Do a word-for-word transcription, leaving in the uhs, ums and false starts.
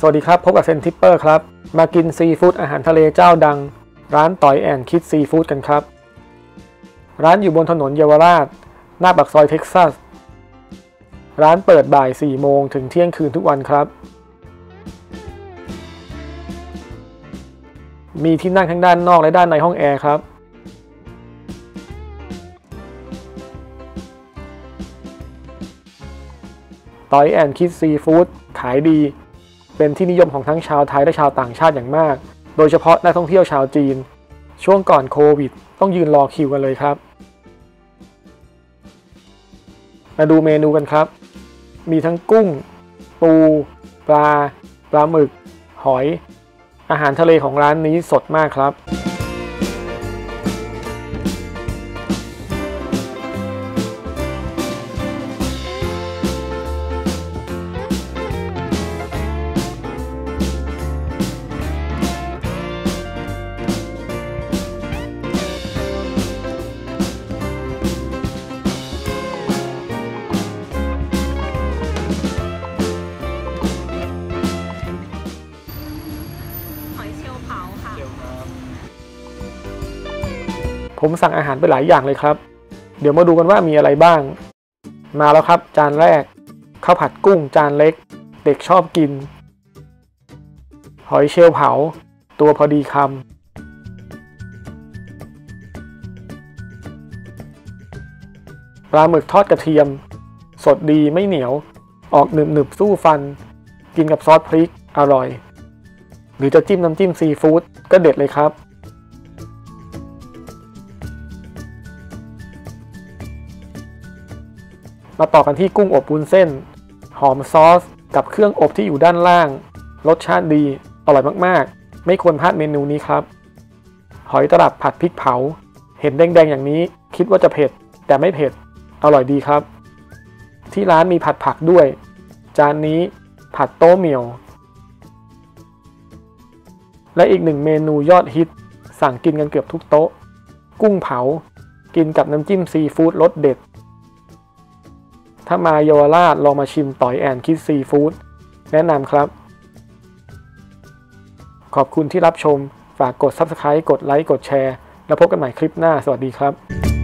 วัสดีครับพบกับเซนทิปเปอร์ครับมากินซีฟู้ดอาหารทะเลเจ้าดังร้านต่อยแอนด์คิดซีฟู้ดกันครับร้านอยู่บนถนนเยาวราชหน้าปากซอยเท็กซัสร้านเปิดบ่ายสี่โมงถึงเที่ยงคืนทุกวันครับมีที่นั่งทั้งด้านนอกและด้านในห้องแอร์ครับต่อยแอนด์คิดซีฟู้ดขายดีเป็นที่นิยมของทั้งชาวไทยและชาวต่างชาติอย่างมากโดยเฉพาะนักท่องเที่ยวชาวจีนช่วงก่อนโควิดต้องยืนรอคิวกันเลยครับมาดูเมนูกันครับมีทั้งกุ้งปูปลาปลาหมึกหอยอาหารทะเลของร้านนี้สดมากครับผมสั่งอาหารไปหลายอย่างเลยครับเดี๋ยวมาดูกันว่ามีอะไรบ้างมาแล้วครับจานแรกข้าวผัดกุ้งจานเล็กเด็กชอบกินหอยเชลล์เผาตัวพอดีคำปลาหมึกทอดกระเทียมสดดีไม่เหนียวออกหนึบหนึบสู้ฟันกินกับซอสพริกอร่อยหรือจะจิ้มน้ำจิ้มซีฟู้ดก็เด็ดเลยครับมาต่อกันที่กุ้งอบวุ้นเส้นหอมซอสกับเครื่องอบที่อยู่ด้านล่างรสชาติดีอร่อยมากๆไม่ควรพลาดเมนูนี้ครับหอยตลับผัดพริกเผาเห็นแดงๆอย่างนี้คิดว่าจะเผ็ดแต่ไม่เผ็ดอร่อยดีครับที่ร้านมีผัดผักด้วยจานนี้ผัดโต๊ะเหมี่ยวและอีกหนึ่งเมนูยอดฮิตสั่งกินกันเกือบทุกโต๊ะกุ้งเผากินกับน้ำจิ้มซีฟู้ดรสเด็ดถ้ามาเยาวราชลองมาชิมต่อยแอนด์คิดซีฟู้ดแนะนำครับขอบคุณที่รับชมฝากกด ซับสไครบ์ กดไลค์กดแชร์แล้วพบกันใหม่คลิปหน้าสวัสดีครับ